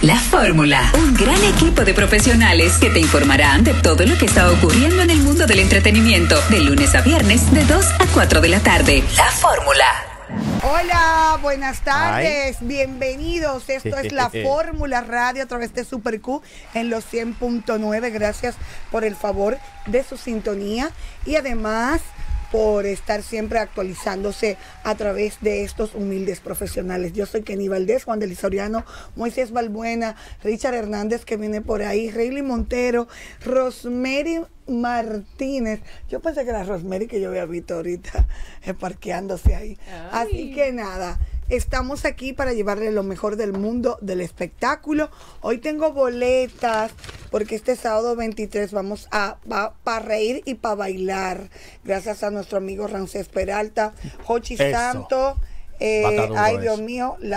La Fórmula, un gran equipo de profesionales que te informarán de todo lo que está ocurriendo en el mundo del entretenimiento, de lunes a viernes, de 2 a 4 de la tarde. La Fórmula. Hola, buenas tardes, bienvenidos. Esto es La Fórmula Radio a través de Super Q en los 100.9. Gracias por el favor de su sintonía y además por estar siempre actualizándose a través de estos humildes profesionales. Yo soy Kenny Valdés, Juan del Soriano, Moisés Balbuena, Richard Hernández que viene por ahí, Rayleigh Montero, Rosemary Martínez. Yo pensé que era Rosemary que yo había visto ahorita parqueándose ahí. Ay. Así que nada, estamos aquí para llevarle lo mejor del mundo del espectáculo. Hoy tengo boletas porque este sábado 23 vamos a para reír y para bailar. Gracias a nuestro amigo Rancés Peralta, Jochi Santo. Ay, Dios mío, la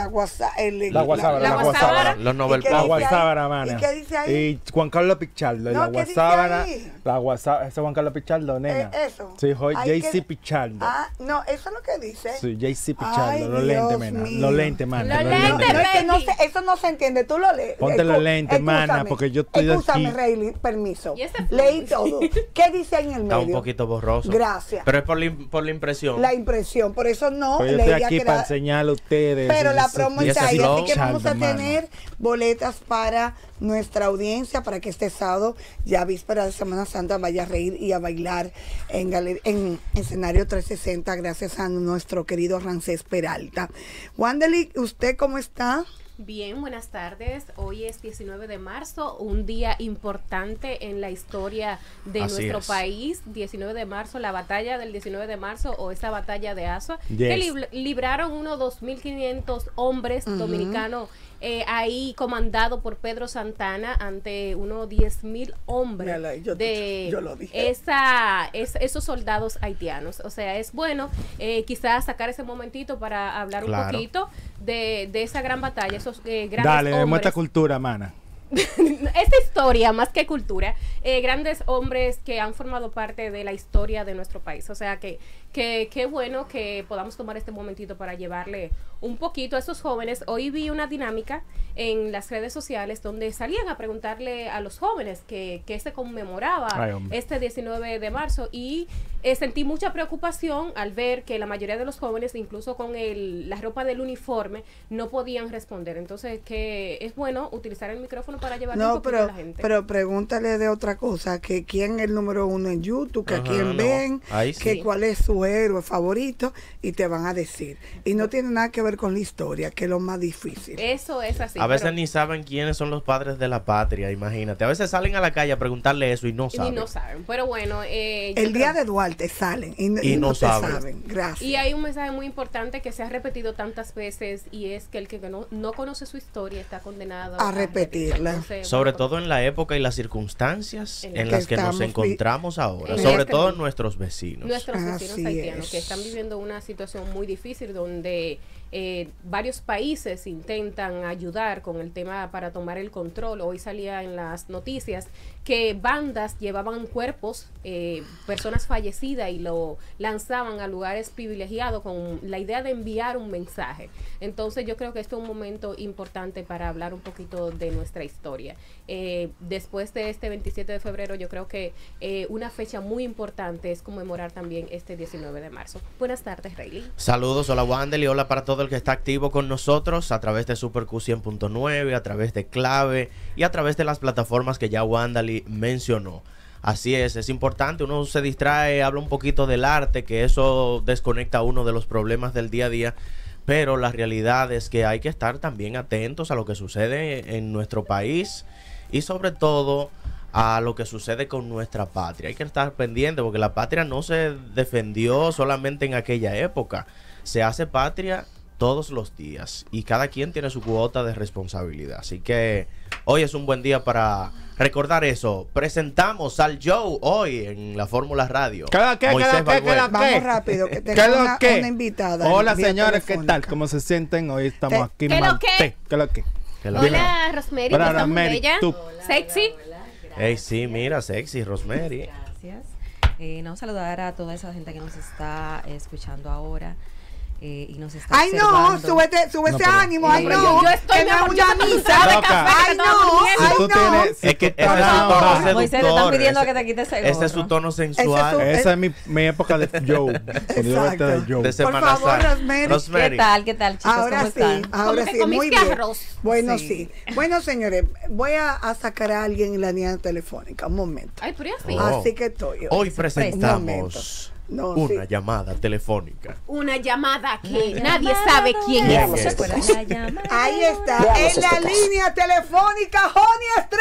guasábara. Los Nobel Plus. La guasábara, mana. ¿Y qué dice ahí? Y Juan Carlos Pichardo. No, la guasábara. La guasábara. ¿Ese es Juan Carlos Pichardo, nena? Eso. Sí, J.C. Pichardo. Ah, no, eso es lo que dice. Sí, J.C. Pichardo. Los lentes, mana. Los lentes, mana. Los lentes, no, eso no se entiende. Tú lo lees. Ponte los lentes, mana, porque yo estoy aquí. Escúchame, Rayleigh, permiso. Leí todo. ¿Qué dice ahí en el medio? Está un poquito borroso. Gracias. Pero es por la impresión. La impresión, por eso no leía que yo estoy aquí para enseñarle a ustedes. Pero la promo está ahí, así que vamos a tener boletas para nuestra audiencia para que este sábado, ya víspera de Semana Santa, vaya a reír y a bailar en escenario 360 gracias a nuestro querido Rancés Peralta. Wandeli, ¿usted cómo está? Bien, buenas tardes. Hoy es 19 de marzo, un día importante en la historia de nuestro país. 19 de marzo, la batalla del 19 de marzo o esa batalla de Azua, que libraron unos 2.500 hombres dominicanos ahí comandado por Pedro Santana ante unos 10.000 hombres. Mira, yo lo dije. Esos soldados haitianos. O sea, es bueno quizás sacar ese momentito para hablar un poquito de esa gran batalla, esos grandes Dale, hombres. demuestra cultura, mana. Esta historia, más que cultura, grandes hombres que han formado parte de la historia de nuestro país. O sea que qué bueno que podamos tomar este momentito para llevarle un poquito a esos jóvenes. Hoy vi una dinámica en las redes sociales donde salían a preguntarle a los jóvenes que se conmemoraba este 19 de marzo y sentí mucha preocupación al ver que la mayoría de los jóvenes, incluso con la ropa del uniforme, no podían responder. Entonces que es bueno utilizar el micrófono para llevarle un poquito a la gente. Pero pregúntale de otra cosa, que quién es el número uno en YouTube, que a quién ven, que cuál es su héroe favorito, y te van a decir. Y no tiene nada que ver con la historia, que es lo más difícil. Eso es así. A veces ni saben quiénes son los padres de la patria, imagínate. A veces salen a la calle a preguntarle eso y no saben. Y no saben, pero bueno. El día de Duarte salen y no saben. Gracias. Y hay un mensaje muy importante que se ha repetido tantas veces y es que el que no conoce su historia está condenado a repetirla. Entonces, sobre todo en la época y las circunstancias en las que nos encontramos ahora, sobre todo nuestros vecinos. Nuestros vecinos haitianos que están viviendo una situación muy difícil donde varios países intentan ayudar con el tema para tomar el control. Hoy salía en las noticias que bandas llevaban cuerpos, personas fallecidas, y lo lanzaban a lugares privilegiados con la idea de enviar un mensaje. Entonces yo creo que esto es un momento importante para hablar un poquito de nuestra historia. Después de este 27 de febrero, yo creo que una fecha muy importante es conmemorar también este 19 de marzo. Buenas tardes, Rayleigh. Saludos, hola Wandel, y hola para todo el que está activo con nosotros a través de Super Q 100.9, a través de Clave y a través de las plataformas que ya Wandel mencionó. Así es importante, uno se distrae, habla un poquito del arte, que eso desconecta a uno de los problemas del día a día, pero la realidad es que hay que estar también atentos a lo que sucede en nuestro país y sobre todo a lo que sucede con nuestra patria. Hay que estar pendiente porque la patria no se defendió solamente en aquella época, se hace patria todos los días y cada quien tiene su cuota de responsabilidad. Así que hoy es un buen día para recordar eso. Presentamos al Joe hoy en la Fórmula Radio. Vamos rápido, que tengo una invitada. Hola señores, ¿qué tal? ¿Cómo se sienten? Hoy estamos aquí. Hola Rosemary, estás muy bella. Sexy. Hey, sí, mira, sexy Rosemary. Gracias. Saludar a toda esa gente que nos está escuchando ahora. y nos está ay observando. no, sube ese ánimo, ay no, yo estoy que no es una misa de Loca. café, ay no, ay no. Es que ese es su Ah, tono Moisés, te están seductor. pidiendo que te quites ese Ese es su gorro. tono sensual. Esa es mi época de Joe. Cuando yo vestía de Joe. De Por Semana favor, Santa. Rosemary. Rosemary. ¿Qué tal, chicos? Ahora ¿Cómo sí, están? ahora Como que sí, muy comiste bien. arroz. Bueno, Sí. sí. Bueno, señores, voy a sacar a alguien en la línea telefónica. Un momento. Ay, pero ya sí. Oh. Así que estoy. Hoy Un presentamos No, una sí. llamada telefónica. Una llamada que nadie sabe quién ¿Quién es. es? Ahí está, en la línea telefónica, Joni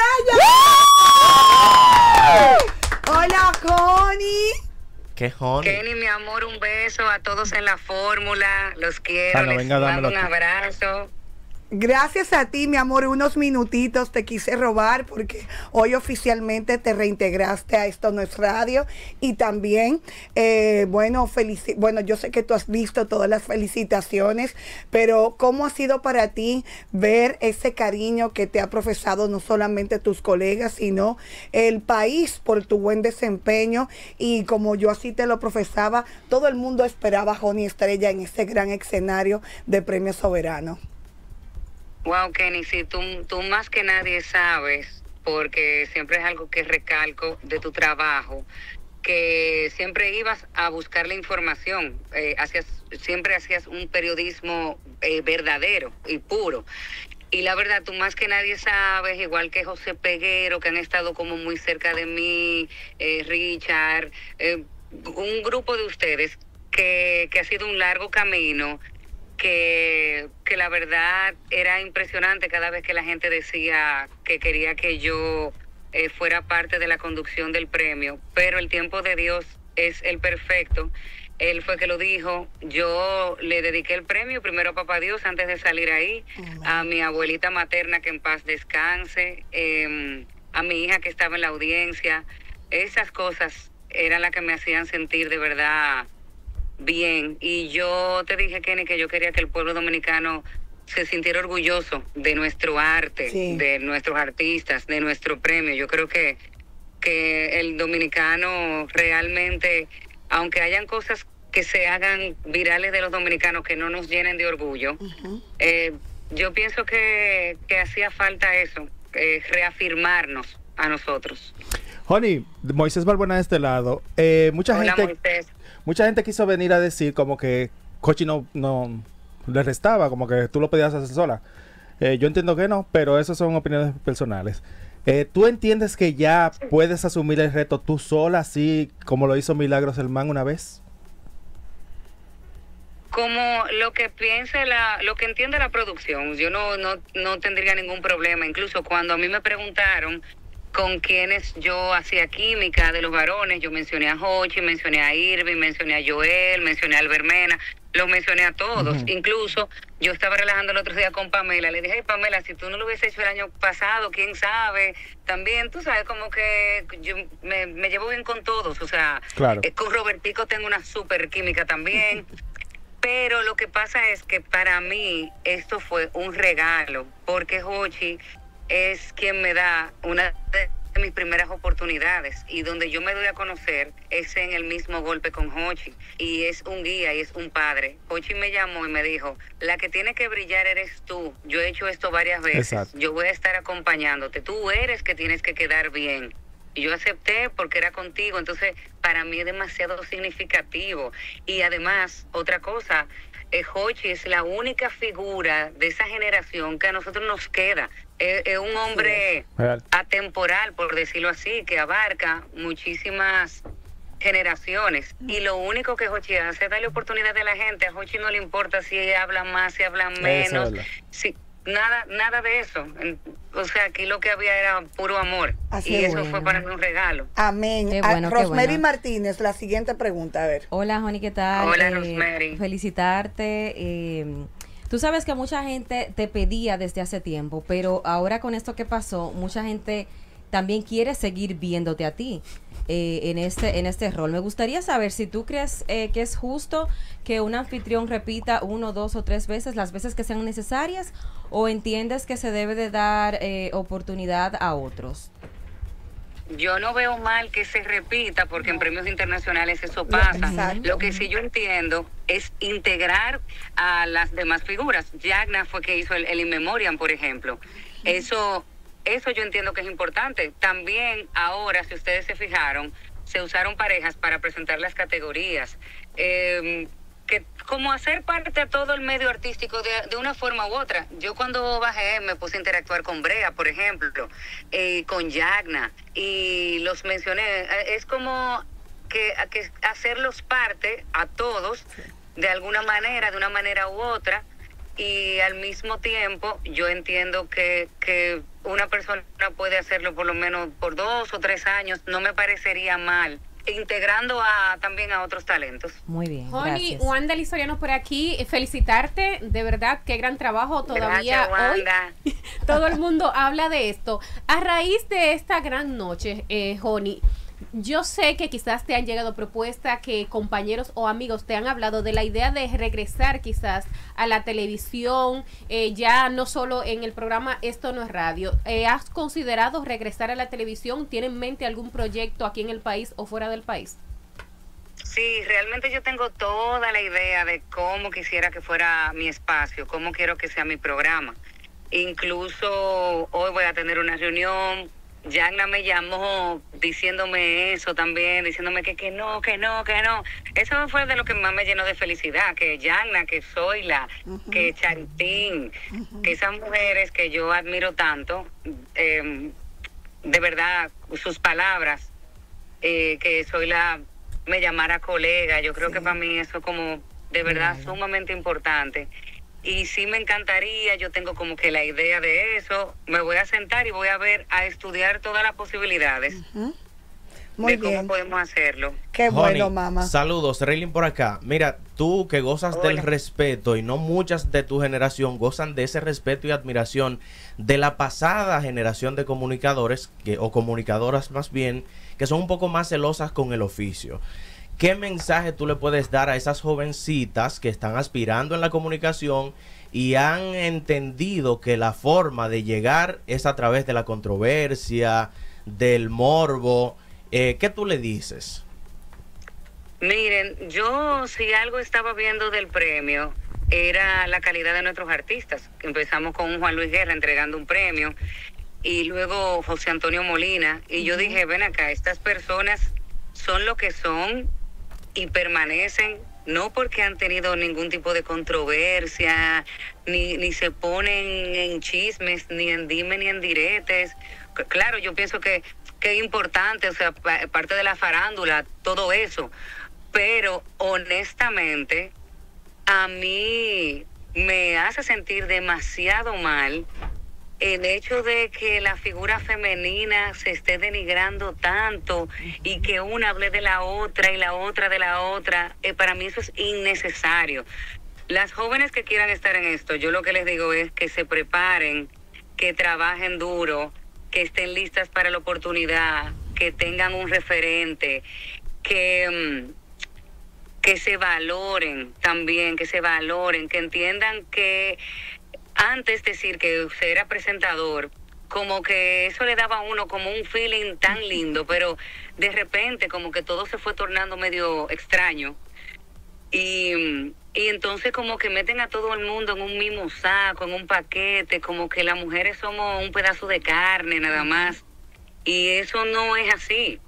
Estrella. Hola, Joni. ¿Qué honey? Kenny, mi amor, un beso a todos en la fórmula. Los quiero, Bueno, les venga, mando un dámelo. abrazo. Gracias a ti, mi amor, unos minutitos te quise robar porque hoy oficialmente te reintegraste a Esto No Es Radio y también, bueno, yo sé que tú has visto todas las felicitaciones, pero ¿cómo ha sido para ti ver ese cariño que te ha profesado no solamente tus colegas, sino el país por tu buen desempeño? Y como yo así te lo profesaba, todo el mundo esperaba a Joni Estrella en ese gran escenario de Premio Soberano. Wow, Kenny, sí, tú más que nadie sabes, porque siempre es algo que recalco de tu trabajo, que siempre ibas a buscar la información, siempre hacías un periodismo verdadero y puro. Y la verdad, tú más que nadie sabes, igual que José Peguero, que han estado como muy cerca de mí, Richard, un grupo de ustedes que ha sido un largo camino, que la verdad era impresionante cada vez que la gente decía que quería que yo fuera parte de la conducción del premio, pero el tiempo de Dios es el perfecto. Él fue que lo dijo. Yo le dediqué el premio primero a Papá Dios antes de salir ahí, a mi abuelita materna, que en paz descanse, a mi hija que estaba en la audiencia. Esas cosas eran las que me hacían sentir de verdad bien. Y yo te dije, Kenny, que yo quería que el pueblo dominicano se sintiera orgulloso de nuestro arte, Sí. de nuestros artistas, de nuestro premio. Yo creo que el dominicano realmente, aunque hayan cosas que se hagan virales de los dominicanos que no nos llenen de orgullo, yo pienso que hacía falta eso, reafirmarnos a nosotros. Joni, Moisés Balbuena de este lado. Mucha Hola, gente Moisés. Mucha gente quiso venir a decir como que Cochi no le restaba, como que tú lo podías hacer sola. Yo entiendo que no, pero esas son opiniones personales. ¿Tú entiendes que ya puedes asumir el reto tú sola, así como lo hizo Milagros Hermán una vez? Como lo que lo que entiende la producción, yo no tendría ningún problema. Incluso cuando a mí me preguntaron con quienes yo hacía química de los varones, yo mencioné a Jochi, mencioné a Irving, mencioné a Joel, mencioné a Albermena, los mencioné a todos. Incluso yo estaba relajando el otro día con Pamela, le dije, hey, Pamela, si tú no lo hubiese hecho el año pasado, quién sabe. También, tú sabes, como que yo me llevo bien con todos, o sea, Claro. Con Robertico tengo una super química también. Pero lo que pasa es que para mí esto fue un regalo, porque Jochi es quien me da una de mis primeras oportunidades, y donde yo me doy a conocer es en el mismo golpe con Jochi, y es un guía y es un padre. Jochi me llamó y me dijo, la que tiene que brillar eres tú, yo he hecho esto varias veces. Exacto. Yo voy a estar acompañándote, tú eres que tienes que quedar bien. Y yo acepté porque era contigo, entonces para mí es demasiado significativo. Y además, otra cosa, Jochi es la única figura de esa generación que a nosotros nos queda. Es un hombre Real. atemporal, por decirlo así, que abarca muchísimas generaciones. Y lo único que Jochi hace es darle oportunidad a la gente. A Jochi no le importa si hablan más, si hablan Eso menos. es verdad. Si, nada de eso. O sea, aquí lo que había era puro amor. Así Y es. eso fue para mí un regalo. Amén. Qué bueno, qué Rosemary bueno. Martínez, la siguiente pregunta, a ver. Hola, Joni, ¿qué tal? Hola, Rosemary. Felicitarte. Tú sabes que mucha gente te pedía desde hace tiempo, pero ahora con esto que pasó, mucha gente también quiere seguir viéndote a ti en este rol. Me gustaría saber si tú crees que es justo que un anfitrión repita 1, 2 o 3 veces, las veces que sean necesarias, o entiendes que se debe de dar oportunidad a otros. yo no veo mal que se repita, porque en premios internacionales eso pasa. Exacto. Lo que sí yo entiendo es integrar a las demás figuras. Yagna fue que hizo el In Memoriam, por ejemplo. Eso yo entiendo que es importante. También ahora, si ustedes se fijaron, se usaron parejas para presentar las categorías. Que como hacer parte a todo el medio artístico de una forma u otra. Yo cuando bajé me puse a interactuar con Brea, por ejemplo, con Yagna, y los mencioné. Es como que hacerlos parte a todos de alguna manera, de una manera u otra, y al mismo tiempo yo entiendo que una persona puede hacerlo por lo menos por 2 o 3 años, no me parecería mal, integrando también a otros talentos. Muy bien, Honey, gracias. Wanda Lizoriano por aquí, felicitarte, de verdad, qué gran trabajo todavía. Gracias, Wanda. Hoy todo el mundo habla de esto. A raíz de esta gran noche, Honey, yo sé que quizás te han llegado propuestas, que compañeros o amigos te han hablado de la idea de regresar quizás a la televisión, ya no solo en el programa Esto No es Radio. ¿Has considerado regresar a la televisión? ¿Tiene en mente algún proyecto aquí en el país o fuera del país? Sí, realmente yo tengo toda la idea de cómo quisiera que fuera mi espacio, cómo quiero que sea mi programa. Incluso hoy voy a tener una reunión. Yagna me llamó diciéndome eso también, diciéndome que no. Eso fue de lo que más me llenó de felicidad, que Yagna, que Zoila, que Charitín, que esas mujeres que yo admiro tanto, de verdad, sus palabras, que Zoila me llamara colega, yo creo que para mí eso como de verdad sumamente importante. Y sí me encantaría, yo tengo como que la idea de eso, me voy a sentar y voy a estudiar todas las posibilidades Muy de bien. cómo podemos hacerlo. Qué bueno, mamá. Saludos, Reylin por acá. Mira, tú que gozas del respeto, y no muchas de tu generación gozan de ese respeto y admiración de la pasada generación de comunicadores, o comunicadoras más bien, que son un poco más celosas con el oficio. ¿Qué mensaje tú le puedes dar a esas jovencitas que están aspirando en la comunicación y han entendido que la forma de llegar es a través de la controversia, del morbo? ¿Qué tú le dices? Miren, yo si algo estaba viendo del premio era la calidad de nuestros artistas. Empezamos con un Juan Luis Guerra entregando un premio y luego José Antonio Molina, y yo dije, ven acá, estas personas son lo que son y permanecen no porque han tenido ningún tipo de controversia, ni se ponen en chismes, ni en dime ni en diretes. Claro, yo pienso que es importante, o sea, parte de la farándula, todo eso, pero honestamente a mí me hace sentir demasiado mal el hecho de que la figura femenina se esté denigrando tanto y que una hable de la otra y la otra de la otra. Para mí eso es innecesario. Las jóvenes que quieran estar en esto, yo lo que les digo es que se preparen, que trabajen duro, que estén listas para la oportunidad, que tengan un referente, que se valoren también, que entiendan que antes decir que usted era presentador, como que eso le daba a uno como un feeling tan lindo, pero de repente como que todo se fue tornando medio extraño. Y entonces como que meten a todo el mundo en un mismo saco, en un paquete, como que las mujeres somos un pedazo de carne nada más. Y eso no es así,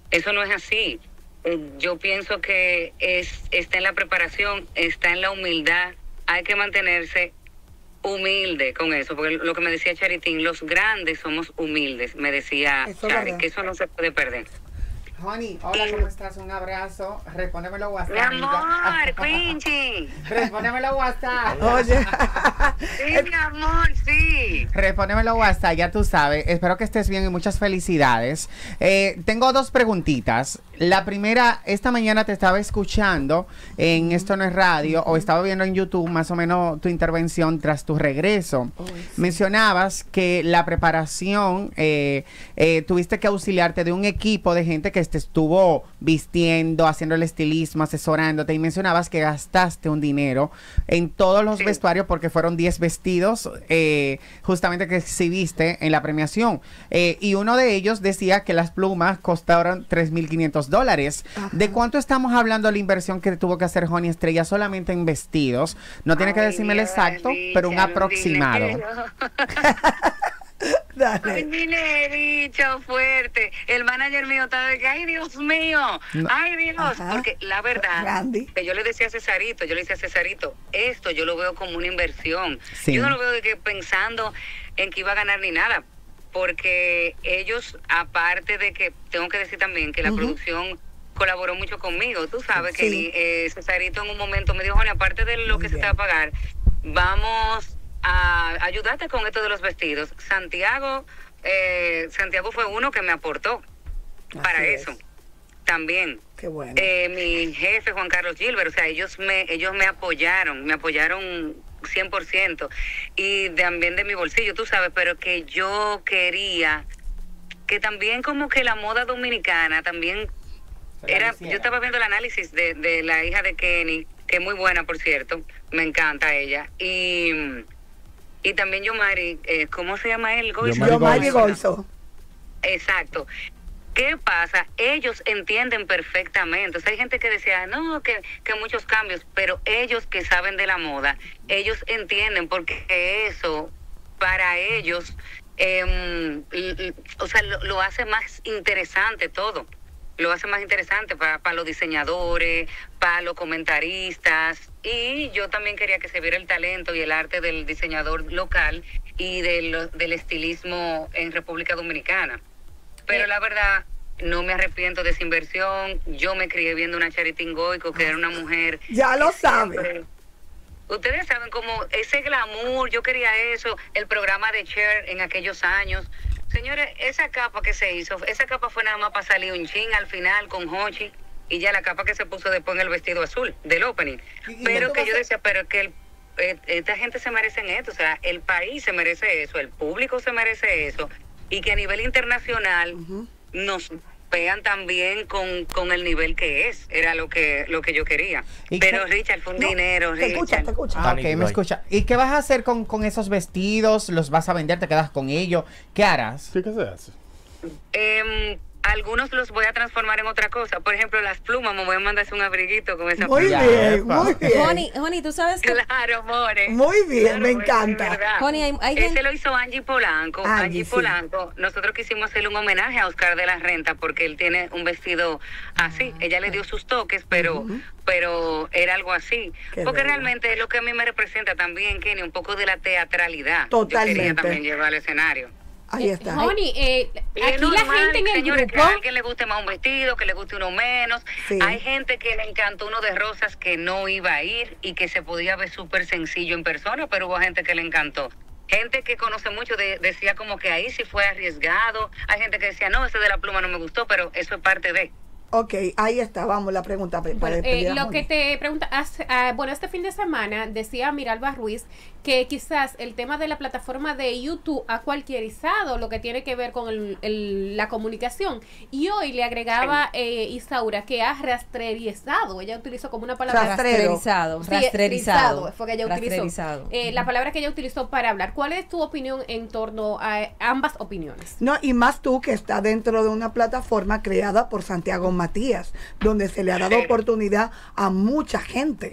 Yo pienso que está en la preparación, está en la humildad, hay que mantenerse humilde con eso, porque lo que me decía Charitín, los grandes somos humildes, me decía Chari, que eso no se puede perder. Honey, hola, ¿cómo estás? Un abrazo. Respóndemelo WhatsApp. Mi amor, Quincy. Respóndemelo WhatsApp. Oye. Sí, mi amor, sí. Respóndemelo WhatsApp, ya tú sabes. Espero que estés bien y muchas felicidades. Tengo 2 preguntitas. La primera, esta mañana te estaba escuchando en Esto No es Radio, o estaba viendo en YouTube más o menos tu intervención tras tu regreso. Sí. Mencionabas que la preparación, tuviste que auxiliarte de un equipo de gente que te estuvo vistiendo, haciendo el estilismo, asesorándote, y mencionabas que gastaste un dinero en todos los vestuarios porque fueron 10 vestidos justamente que exhibiste en la premiación. Y uno de ellos decía que las plumas costaron $3,500. Ajá. ¿De cuánto estamos hablando la inversión que tuvo que hacer Honey Estrella solamente en vestidos? No tiene que decirme el exacto, pero un aproximado. Dale. Ay, dicho fuerte. El manager mío estaba de que, ay, Dios mío, ay, Dios. Ajá. Porque la verdad, Randy. que yo le decía a Cesarito, esto yo lo veo como una inversión. Sí. Yo no lo veo de que pensando en que iba a ganar ni nada. Porque ellos, aparte de que, tengo que decir también que la producción colaboró mucho conmigo. Tú sabes que Cesarito en un momento me dijo, Johnny, aparte de lo que se te va a pagar, vamos a ayudarte con esto de los vestidos. Santiago fue uno que me aportó para eso. También. Qué bueno. Mi jefe, Juan Carlos Gilbert, o sea, ellos me apoyaron 100%, y también de mi bolsillo, tú sabes, pero que yo quería que también como que la moda dominicana también era, yo estaba viendo el análisis de la hija de Kenny, que es muy buena, por cierto, me encanta ella, y también Yomari, ¿cómo se llama él? Yomari Golzo. Exacto. ¿Qué pasa? Ellos entienden perfectamente. O sea, hay gente que decía, no, que muchos cambios, pero ellos que saben de la moda, ellos entienden, porque eso, para ellos, o sea, lo hace más interesante todo. Lo hace más interesante para los diseñadores, para los comentaristas. Y yo también quería que se viera el talento y el arte del diseñador local y del estilismo en República Dominicana. Pero la verdad, no me arrepiento de esa inversión. Yo me crié viendo una Charitín Goico, que era una mujer... Ya lo sabe. Ustedes saben cómo ese glamour, yo quería eso, el programa de Cher en aquellos años. Señores, esa capa que se hizo, esa capa fue nada más para salir un chin al final con Hochi, y ya la capa que se puso después en el vestido azul del opening. Pero que yo decía, pero que esta gente se merece esto, o sea, el país se merece eso, el público se merece eso, y que a nivel internacional nos vean también con el nivel que es. Era lo que yo quería. Pero Richard, fue un dinero, Richard. Te escucha. Ah, ok, me escucha. ¿Y qué vas a hacer con esos vestidos? ¿Los vas a vender? ¿Te quedas con ellos? ¿Qué harás? ¿Sí, qué se hace? Algunos los voy a transformar en otra cosa. Por ejemplo, las plumas, me voy a mandarse un abriguito con esa Muy pluma. bien, muy bien. Honey, tú sabes que... Claro, more. Muy bien, Claro, me es encanta. verdad. Honey, hay Ese gente... lo hizo Angie Polanco. Angie, Angie sí. Polanco, nosotros quisimos hacerle un homenaje a Oscar de la Renta porque él tiene un vestido así. Ella le dio sus toques, pero era algo así. Qué Porque bello. realmente es lo que a mí me representa también, Kenny, un poco de la teatralidad. Totalmente. Yo quería también llevar al escenario. Ahí está. Honey, Es aquí la normal, gente en el señores, que grupo... a alguien le guste más un vestido, que le guste uno menos. Sí. Hay gente que le encantó uno de rosas que no iba a ir y que se podía ver súper sencillo en persona, pero hubo gente que le encantó. Gente que conoce mucho decía como que ahí sí fue arriesgado. Hay gente que decía, no, ese de la pluma no me gustó, pero eso es parte de... Ok, ahí está, vamos, la pregunta. Bueno, lo que te pregunta, bueno, este fin de semana decía Miralba Ruiz que quizás el tema de la plataforma de YouTube ha cualquierizado lo que tiene que ver con la comunicación, y hoy le agregaba Isaura que ha rastrerizado, ella utilizó como una palabra Rastrerizado. Sí, Rastrerizado. fue que ella utilizó Rastrerizado. la palabra que ella utilizó para hablar. ¿Cuál es tu opinión en torno a ambas opiniones? No, y más tú que está dentro de una plataforma creada por Santiago Matías, donde se le ha dado oportunidad a mucha gente.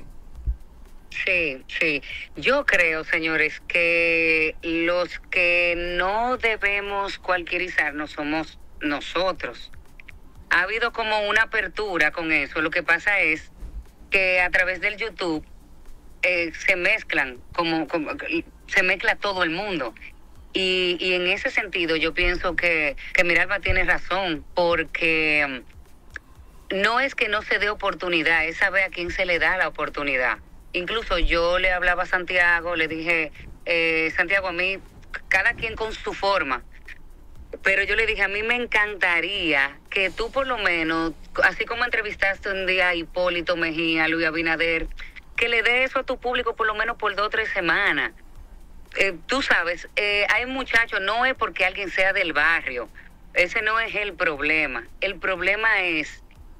Sí, sí. Yo creo, señores, que los que no debemos cualquierizarnos somos nosotros. Ha habido como una apertura con eso. Lo que pasa es que a través del YouTube se mezclan, como se mezcla todo el mundo. Y en ese sentido yo pienso que Miralba tiene razón, porque no es que no se dé oportunidad, es saber a quién se le da la oportunidad. Incluso yo le hablaba a Santiago, le dije, Santiago, a mí, cada quien con su forma. Pero yo le dije, a mí me encantaría que tú por lo menos, así como entrevistaste un día a Hipólito Mejía, Luis Abinader, que le dé eso a tu público por lo menos por 2 o 3 semanas. Tú sabes, hay muchachos, no es porque alguien sea del barrio, ese no es el problema. El problema es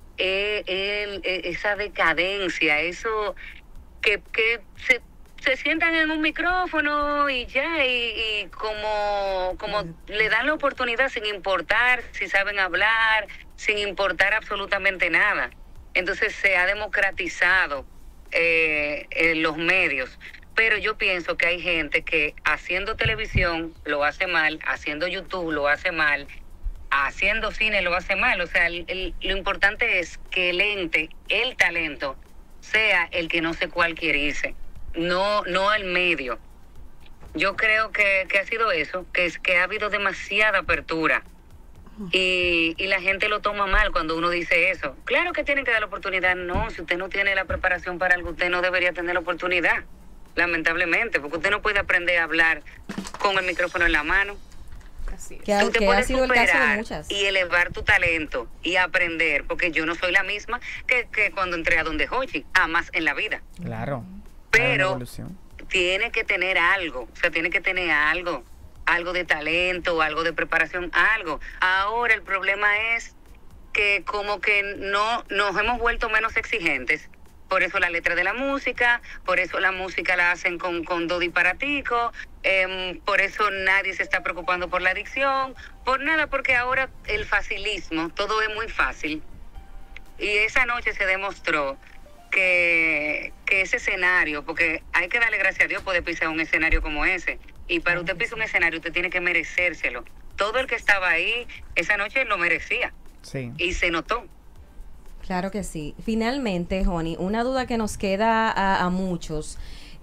esa decadencia, eso que se sientan en un micrófono y ya, y como le dan la oportunidad sin importar si saben hablar, sin importar absolutamente nada. Entonces se ha democratizado los medios. Pero yo pienso que hay gente que haciendo televisión lo hace mal, haciendo YouTube lo hace mal, haciendo cine lo hace mal. O sea, lo importante es que el talento, sea el que no sé cuál quiere irse, no el medio. Yo creo que ha sido eso, que ha habido demasiada apertura. Y la gente lo toma mal cuando uno dice eso. Claro que tienen que dar la oportunidad. No, si usted no tiene la preparación para algo, usted no debería tener la oportunidad. Lamentablemente, porque usted no puede aprender a hablar con el micrófono en la mano. Así es. Tú te puedes ha sido el caso de superar muchas. y elevar tu talento y aprender, porque yo no soy la misma que cuando entré a donde Hochi, jamás en la vida. Claro. Pero tiene que tener algo, o sea, tiene que tener algo de talento, algo de preparación, algo. Ahora el problema es que como que no nos hemos vuelto menos exigentes. Por eso la letra de la música, por eso la música la hacen con 2 disparatico, por eso nadie se está preocupando por la adicción, por nada, porque ahora el facilismo, todo es muy fácil. Y esa noche se demostró que ese escenario, porque hay que darle gracias a Dios poder pisar un escenario como ese, y para usted pisar un escenario usted tiene que merecérselo. Todo el que estaba ahí esa noche lo merecía. Sí. Y se notó. Claro que sí. Finalmente, Joni, una duda que nos queda a muchos.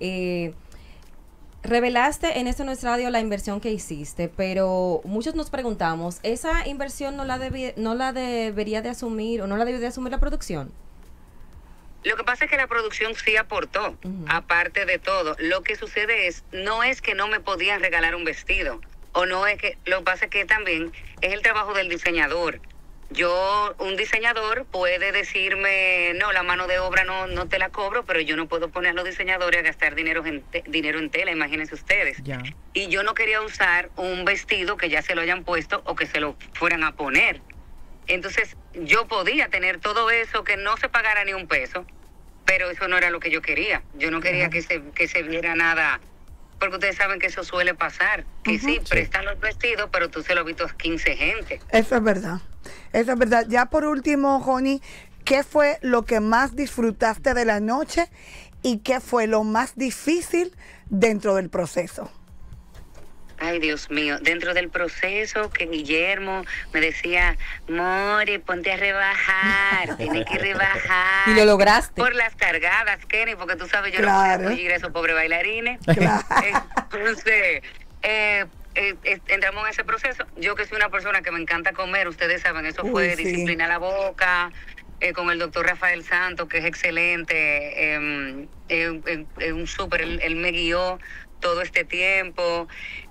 Revelaste en Nuestra Radio la inversión que hiciste, pero muchos nos preguntamos, ¿esa inversión no la debería de asumir o no la debería de asumir la producción? Lo que pasa es que la producción sí aportó, aparte de todo. Lo que sucede no es que no me podían regalar un vestido, o no es que, lo que pasa es que también es el trabajo del diseñador. Un diseñador puede decirme, no, la mano de obra no te la cobro, pero yo no puedo poner a los diseñadores a gastar dinero en tela, imagínense ustedes. Ya. Y yo no quería usar un vestido que ya se lo hayan puesto o que se lo fueran a poner. Entonces, yo podía tener todo eso, que no se pagara ni un peso, pero eso no era lo que yo quería. Yo no quería que se viera nada, porque ustedes saben que eso suele pasar, que sí, prestan los vestidos, pero tú se lo has visto a 15 gente. Eso es verdad. Eso es verdad. Ya por último, Joni, ¿qué fue lo que más disfrutaste de la noche y qué fue lo más difícil dentro del proceso? Ay, Dios mío, dentro del proceso que Guillermo me decía, Mori, ponte a rebajar, tienes que rebajar. Y lo lograste. Por las cargadas, Kenny, porque tú sabes, yo Claro. no puedo ir a esos pobres bailarines. Claro. Entonces, entramos en ese proceso. Yo que soy una persona que me encanta comer, ustedes saben, eso fue sí. disciplina la boca, con el doctor Rafael Santos, que es excelente, un súper, él me guió todo este tiempo.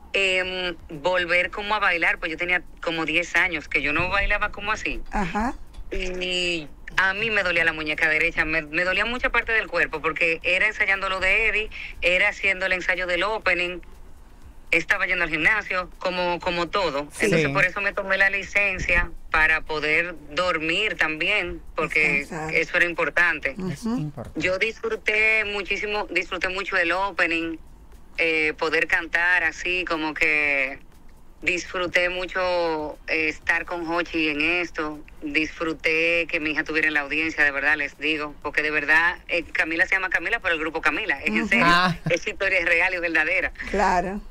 Volver como a bailar, pues yo tenía como 10 años que yo no bailaba como así. Ajá. Y a mí me dolía la muñeca derecha, me dolía mucha parte del cuerpo, porque era ensayando lo de Eddie, era haciendo el ensayo del opening, estaba yendo al gimnasio, como todo. Sí. Entonces por eso me tomé la licencia, para poder dormir también, porque Descansar. eso era importante. Es importante. Yo disfruté mucho del opening, poder cantar así, como que disfruté mucho estar con Hochi en esto, disfruté que mi hija tuviera en la audiencia, de verdad les digo, porque de verdad Camila se llama Camila por el grupo Camila, es en serio, esa historia es real y verdadera. Claro.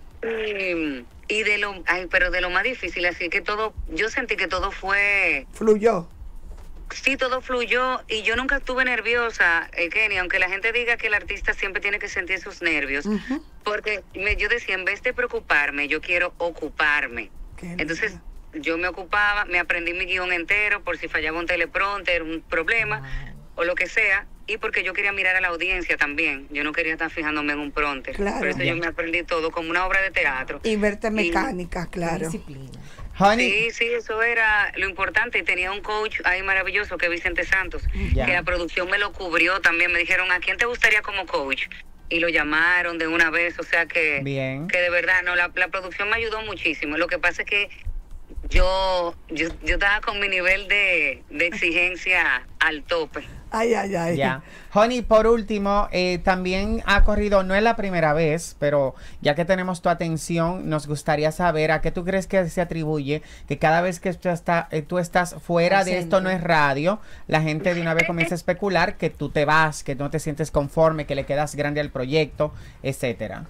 Y de lo más difícil, así que yo sentí que todo fue... Fluyó. Sí, todo fluyó y yo nunca estuve nerviosa, Kenny, aunque la gente diga que el artista siempre tiene que sentir sus nervios, porque yo decía, en vez de preocuparme, yo quiero ocuparme. Entonces, yo me ocupaba, me aprendí mi guión entero por si fallaba un teleprompter, un problema o lo que sea, y porque yo quería mirar a la audiencia también. Yo no quería estar fijándome en un prompter. Claro. Por eso yo me aprendí todo como una obra de teatro. Y verte mecánica, claro. Disciplina. Honey, Sí, eso era lo importante. Y tenía un coach ahí maravilloso que es Vicente Santos, Ya. que la producción me lo cubrió también. Me dijeron, ¿a quién te gustaría como coach? Y lo llamaron de una vez, o sea que, Bien. que de verdad, no, la producción me ayudó muchísimo. Lo que pasa es que yo estaba con mi nivel de exigencia al tope. Ay, ay, ay. Ya. Honey, por último, también ha corrido, no es la primera vez, pero ya que tenemos tu atención, nos gustaría saber a qué tú crees que se atribuye que cada vez que tú estás fuera de Esto No Es Radio, la gente de una vez comienza a especular que tú te vas, que no te sientes conforme, que le quedas grande al proyecto, etcétera.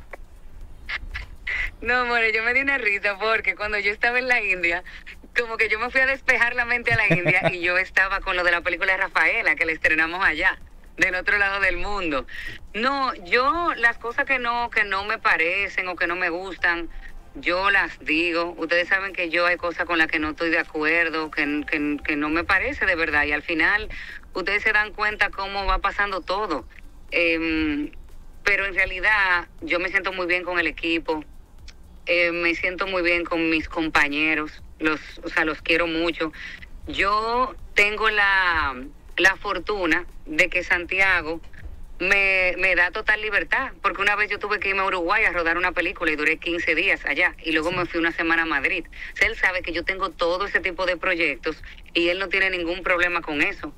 No, more, yo me di una risa porque cuando yo estaba en la India, como que yo me fui a despejar la mente a la India y yo estaba con lo de la película de Rafaela, que la estrenamos allá, del otro lado del mundo. No, yo las cosas que no me parecen o que no me gustan, yo las digo. Ustedes saben que yo hay cosas con las que no estoy de acuerdo, que no me parece de verdad. Y al final ustedes se dan cuenta cómo va pasando todo. Pero en realidad yo me siento muy bien con el equipo. Me siento muy bien con mis compañeros, los quiero mucho. Yo tengo la fortuna de que Santiago me da total libertad, porque una vez yo tuve que irme a Uruguay a rodar una película y duré 15 días allá, y luego me fui una semana a Madrid. O sea, él sabe que yo tengo todo ese tipo de proyectos y él no tiene ningún problema con eso.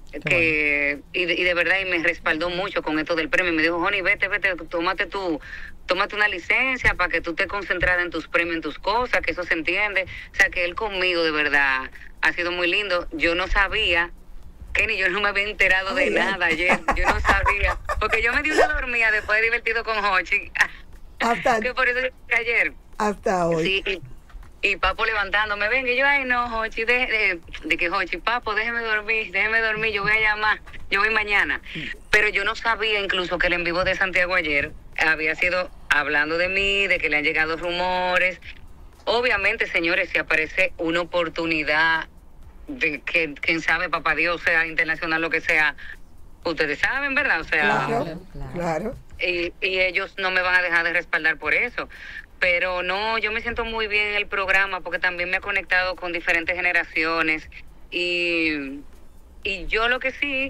Y de verdad, y me respaldó mucho con esto del premio. Me dijo, Honey, vete, tómate una licencia para que tú estés concentrada en tus premios, en tus cosas, que eso se entiende. O sea, que él conmigo de verdad ha sido muy lindo. Yo no sabía, Kenny, yo no me había enterado de nada ayer. Yo no sabía, porque yo me di una dormida después de Divertido con Hochi. Que por eso yo ayer. Hasta hoy. Sí, y Papo levantándome, venga, y yo, ay no, Hochi, de que Hochi, Papo, déjeme dormir, yo voy a llamar, yo voy mañana. Pero yo no sabía incluso que el en vivo de Santiago ayer había sido hablando de mí, de que le han llegado rumores. Obviamente, señores, si aparece una oportunidad de que, quién sabe, papá Dios, sea internacional, lo que sea, ustedes saben, ¿verdad? O sea, claro. Y ellos no me van a dejar de respaldar por eso. Pero no, yo me siento muy bien en el programa porque también me ha conectado con diferentes generaciones y yo lo que sí,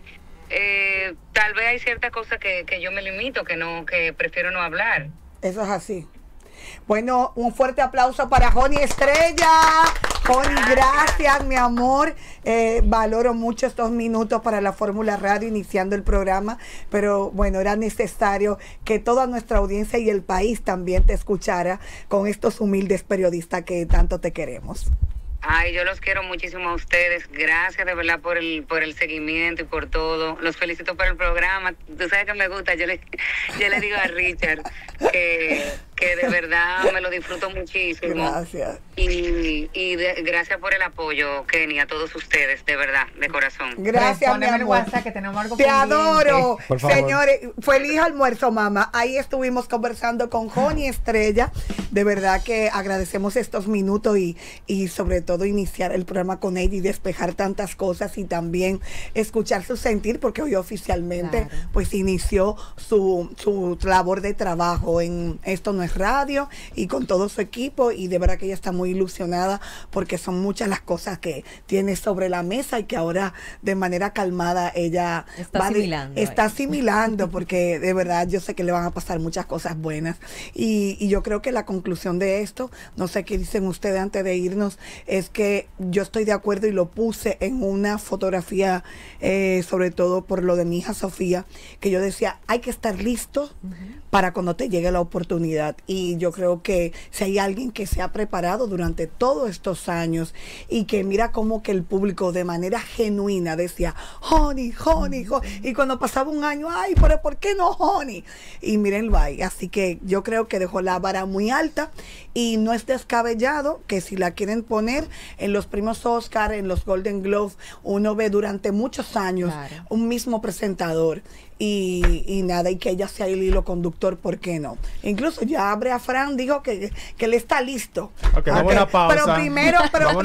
tal vez hay ciertas cosas que yo me limito, que prefiero no hablar. Eso es así. Bueno, un fuerte aplauso para Honey Estrella. Honey, gracias, mi amor. Valoro mucho estos minutos para la Fórmula Radio iniciando el programa, pero bueno, era necesario que toda nuestra audiencia y el país también te escuchara con estos humildes periodistas que tanto te queremos. Ay, yo los quiero muchísimo a ustedes. Gracias de verdad por el seguimiento y por todo. Los felicito por el programa. Tú sabes que me gusta. Yo le digo a Richard que de verdad me lo disfruto muchísimo. Gracias. Gracias por el apoyo, Kenny, a todos ustedes, de verdad, de corazón. Gracias, mi amor. el WhatsApp que tenemos algo Te pendiente. adoro. Por favor. Señores, feliz almuerzo, mamá. Ahí estuvimos conversando con Honey Estrella. De verdad que agradecemos estos minutos y sobre todo iniciar el programa con ella y despejar tantas cosas y también escuchar su sentir, porque hoy oficialmente pues inició su labor de trabajo en Esto No Es Radio y con todo su equipo, y de verdad que ella está muy ilusionada porque son muchas las cosas que tiene sobre la mesa y que ahora de manera calmada ella está asimilando porque de verdad yo sé que le van a pasar muchas cosas buenas y yo creo que la conclusión de esto, no sé qué dicen ustedes antes de irnos, es que yo estoy de acuerdo y lo puse en una fotografía, sobre todo por lo de mi hija Sofía, que yo decía, hay que estar listo para cuando te llegue la oportunidad. Y yo creo que si hay alguien que se ha preparado durante todos estos años y que mira como que el público de manera genuina decía, Honey, Honey, Honey, y cuando pasaba un año, ay, pero ¿por qué no Honey? Y mírenlo ahí. Así que yo creo que dejó la vara muy alta y no es descabellado que si la quieren poner en los premios Oscar, en los Golden Globes, uno ve durante muchos años un mismo presentador y nada, y que ella sea el hilo conductor, ¿por qué no? Incluso ya Brea Frank dijo que él está listo. Okay, vamos a una pausa. Pero primero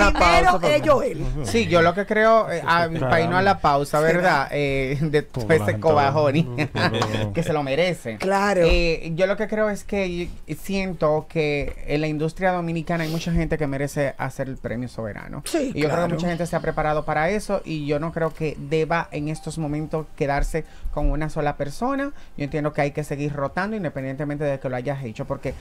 él. Sí, yo lo que creo, para irnos a la pausa, ¿verdad? Después de Cobajoni, que se lo merece. Claro. Yo lo que creo es que siento que en la industria dominicana hay mucha gente que merece hacer el premio Soberano. Sí, y yo creo que mucha gente se ha preparado para eso y yo no creo que deba en estos momentos quedarse con una sola persona. Yo entiendo que hay que seguir rotando independientemente de que lo hayas hecho, porque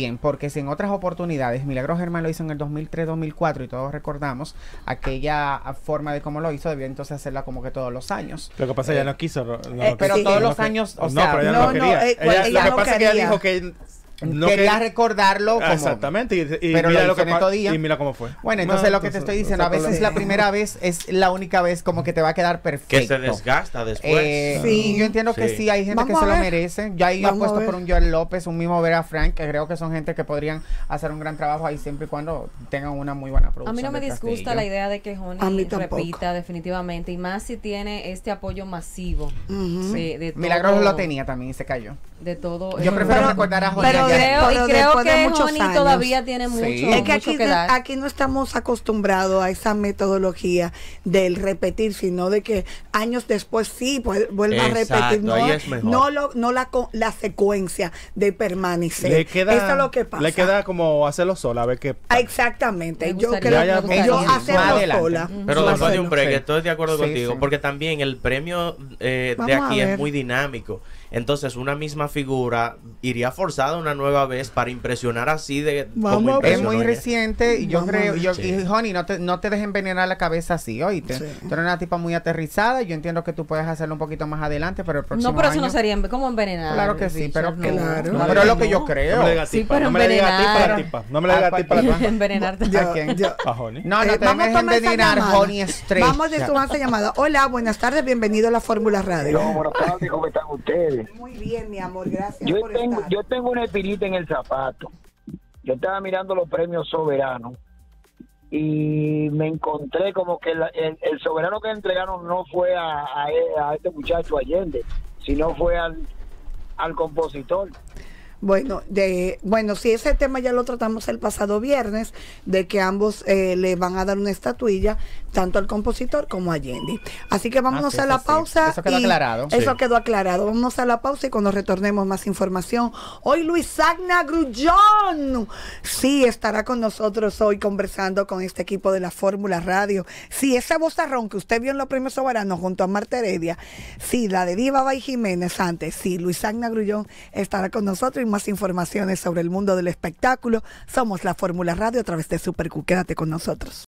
si en otras oportunidades Milagros Germán lo hizo en el 2003-2004 y todos recordamos aquella forma de cómo lo hizo, debió entonces hacerla como que todos los años. Lo que pasa es que ella no quiso. Pero todos los años, o sea, pero ella no quería. Lo que pasa es que ella dijo que no quería recordarlo como, exactamente, y pero mira lo que y mira cómo fue. Bueno, entonces lo que te estoy diciendo, a veces la primera vez es la única vez como que te va a quedar perfecto. Que se desgasta después. Sí, yo entiendo que sí, hay gente que se lo merece. Ya ahí apuesto por un Joel López, un mismo Vera Frank, que creo que son gente que podrían hacer un gran trabajo ahí siempre y cuando tengan una muy buena producción. A mí no me disgusta la idea de que Joni repita definitivamente, y más si tiene este apoyo masivo. De todo, Milagros lo tenía también y se cayó. De todo. Yo prefiero recordar a Joni. Creo que Joni todavía tiene mucho, es que mucho que dar. Aquí no estamos acostumbrados a esa metodología del repetir, sino de que años después sí vuelva a repetir. No la secuencia de permanecer. Eso es lo que pasa. Le queda como hacerlo sola, a ver qué pasa. Exactamente. Yo creo que yo hacerlo sola. Pero después de un break, estoy de acuerdo contigo, porque también el premio de aquí es muy dinámico. Entonces una misma figura iría forzada una nueva vez para impresionar así de como es muy reciente y yo creo y Joni, no te dejes envenenar la cabeza así, oíste. Tú eres una tipa muy aterrizada y yo entiendo que tú puedes hacerlo un poquito más adelante, pero el próximo no, pero eso año, no sería como envenenar. Claro que sí, pero claro. Pero es lo que yo creo. No me le digas tipa. No me le digas tipa. Envenenarte. ¿A quién? A Joni. No te dejes envenenar, Joni Estrella. Vamos de tomar esa llamada. Hola, buenas tardes, bienvenido a la Fórmula Radio. Buenas tardes, ¿cómo están ustedes? Muy bien, mi amor, gracias yo por estar. Yo tengo una espinita en el zapato. Yo estaba mirando los premios soberanos y me encontré como que el soberano que entregaron no fue a este muchacho Allende, sino fue al compositor. Bueno, sí, ese tema ya lo tratamos el pasado viernes, de que ambos le van a dar una estatuilla, tanto al compositor como a Allende. Así que vámonos a la pausa. Eso quedó aclarado. Eso quedó aclarado. Vámonos a la pausa y cuando retornemos más información. Hoy Luisagna Grullón, sí, estará con nosotros hoy conversando con este equipo de la Fórmula Radio. Sí, esa vozarrón que usted vio en los premios soberanos junto a Marta Heredia, sí, la de Diva Bay Jiménez antes, sí, Luisagna Grullón estará con nosotros y más informaciones sobre el mundo del espectáculo. Somos la Fórmula Radio a través de Super Q. Quédate con nosotros.